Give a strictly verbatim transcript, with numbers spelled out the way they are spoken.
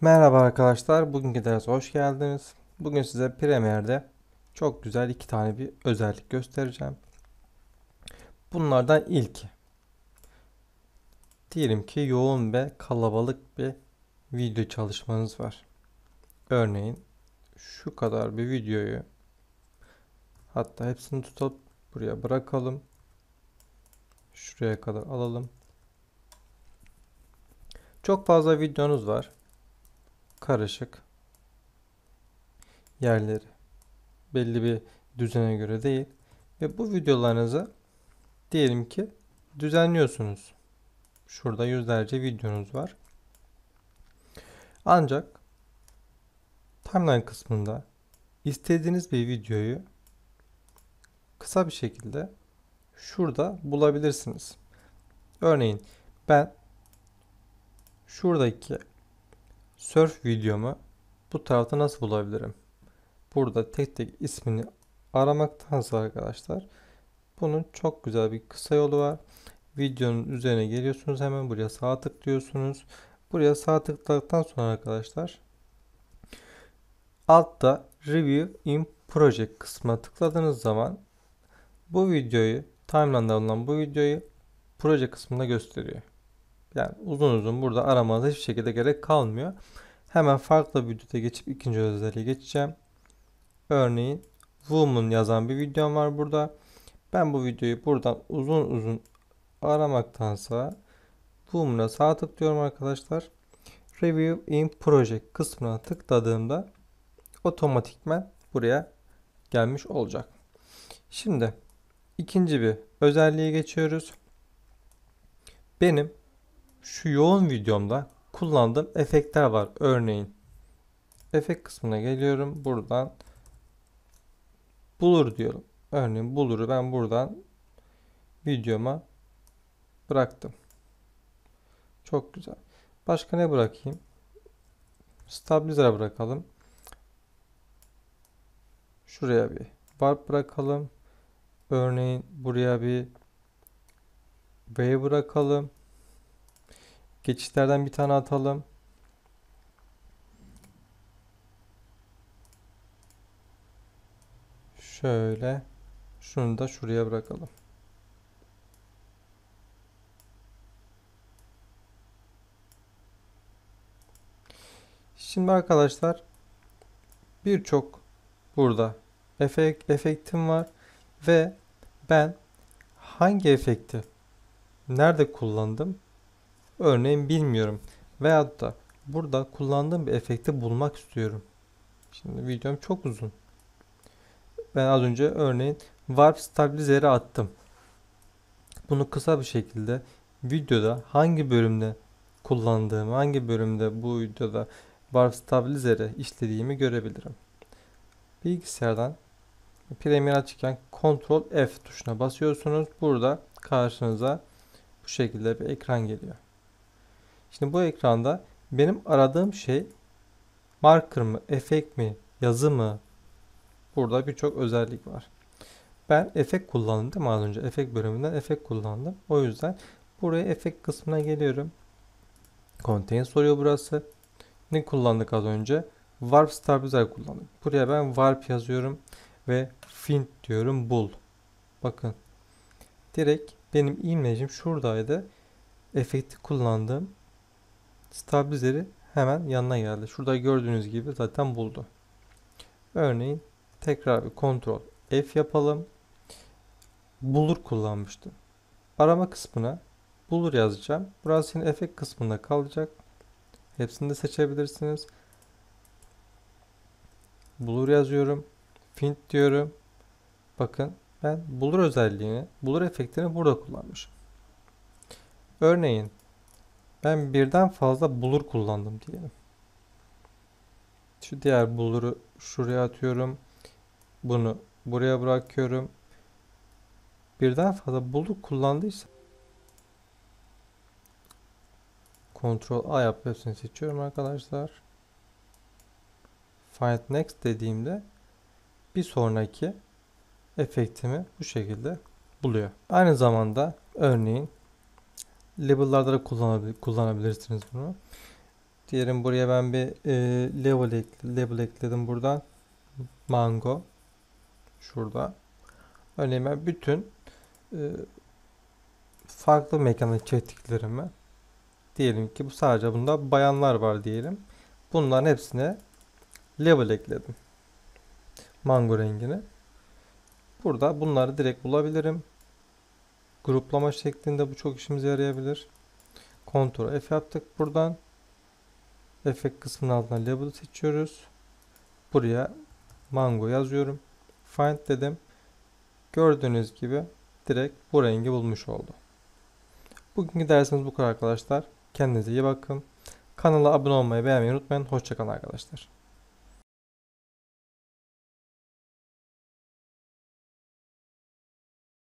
Merhaba arkadaşlar, bugünkü derse hoş geldiniz. Bugün size Premiere'de çok güzel iki tane bir özellik göstereceğim. Bunlardan ilki, diyelim ki yoğun ve kalabalık bir video çalışmanız var. Örneğin şu kadar bir videoyu, hatta hepsini tutup buraya bırakalım. Şuraya kadar alalım. Çok fazla videonuz var. Karışık. Yerleri belli bir düzene göre değil. Ve bu videolarınızı diyelim ki düzenliyorsunuz. Şurada yüzlerce videonuz var. Ancak timeline kısmında istediğiniz bir videoyu kısa bir şekilde şurada bulabilirsiniz. Örneğin ben şuradaki surf videomu bu tarafta nasıl bulabilirim? Burada tek tek ismini aramaktansa arkadaşlar, bunun çok güzel bir kısa yolu var. Videonun üzerine geliyorsunuz, hemen buraya sağ tıklıyorsunuz. Buraya sağ tıkladıktan sonra arkadaşlar altta Review in Project kısmına tıkladığınız zaman bu videoyu, timeline'da bulunan bu videoyu proje kısmında gösteriyor. Yani uzun uzun burada aramanıza hiçbir şekilde gerek kalmıyor. Hemen farklı bir videoda geçip ikinci özelliğe geçeceğim. Örneğin Woman yazan bir videom var burada. Ben bu videoyu buradan uzun uzun aramaktansa Woman'a sağ tıklıyorum arkadaşlar. Review in Project kısmına tıkladığımda otomatikman buraya gelmiş olacak. Şimdi ikinci bir özelliğe geçiyoruz. Benim şu yoğun videomda kullandığım efektler var. Örneğin efekt kısmına geliyorum. Buradan Blur diyorum. Örneğin Blur'u ben buradan videoma bıraktım. Çok güzel. Başka ne bırakayım? Stabilizer'a bırakalım. Şuraya bir warp bırakalım. Örneğin buraya bir wave bırakalım. Geçişlerden bir tane atalım. Şöyle. Şunu da şuraya bırakalım. Şimdi arkadaşlar birçok burada efekt, efektim var ve ben hangi efekti nerede kullandım örneğin bilmiyorum, veyahut da burada kullandığım bir efekti bulmak istiyorum. Şimdi videom çok uzun. Ben az önce örneğin Warp Stabilizer'e attım. Bunu kısa bir şekilde videoda hangi bölümde kullandığımı, hangi bölümde bu videoda Warp Stabilizer'e işlediğimi görebilirim. Bilgisayardan Premiere açıkken Ctrl F tuşuna basıyorsunuz. Burada karşınıza bu şekilde bir ekran geliyor. Şimdi bu ekranda benim aradığım şey marker mı, efekt mi, yazı mı? Burada birçok özellik var. Ben efekt kullandım değil mi az önce? Efekt bölümünden efekt kullandım. O yüzden buraya efekt kısmına geliyorum. Contain soruyor burası. Ne kullandık az önce? Warp Stabilizer kullandık. Buraya ben warp yazıyorum ve find diyorum, bul. Bakın. Direkt benim imlecim şuradaydı. Efekti kullandığım stabilizeri hemen yanına geldi. Şurada gördüğünüz gibi zaten buldu. Örneğin tekrar bir Ctrl F yapalım. Bulur kullanmıştım. Arama kısmına bulur yazacağım. Burası yine efekt kısmında kalacak. Hepsini de seçebilirsiniz. Bulur yazıyorum. Find diyorum. Bakın ben bulur özelliğini, bulur efektini burada kullanmışım. Örneğin ben birden fazla bulur kullandım diyelim. Şu diğer buluru şuraya atıyorum. Bunu buraya bırakıyorum. Birden fazla bulur kullandıysa Ctrl A yapıp hepsini seçiyorum arkadaşlar. Find Next dediğimde bir sonraki efektimi bu şekilde buluyor. Aynı zamanda örneğin label'larda da kullanabilir, kullanabilirsiniz bunu. Diyelim buraya ben bir e, level, ekle, level ekledim buradan. Mango. Şurada. Örneğin ben bütün e, farklı mekana çektiklerimi, diyelim ki bu sadece bunda bayanlar var diyelim. Bunların hepsine level ekledim. Mango rengini. Burada bunları direkt bulabilirim. Gruplama şeklinde bu çok işimize yarayabilir. Ctrl F yaptık buradan. Efekt kısmının altına label seçiyoruz. Buraya mango yazıyorum. Find dedim. Gördüğünüz gibi direkt bu rengi bulmuş oldu. Bugünkü dersimiz bu kadar arkadaşlar. Kendinize iyi bakın. Kanala abone olmayı, beğenmeyi unutmayın. Hoşça kalın arkadaşlar.